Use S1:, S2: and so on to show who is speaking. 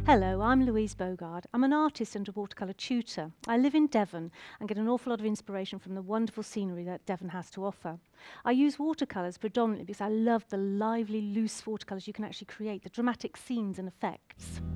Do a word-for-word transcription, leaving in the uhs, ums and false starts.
S1: Hello, I'm Louise Bougourd. I'm an artist and a watercolour tutor. I live in Devon and get an awful lot of inspiration from the wonderful scenery that Devon has to offer. I use watercolours predominantly because I love the lively, loose watercolours you can actually create, the dramatic scenes and effects.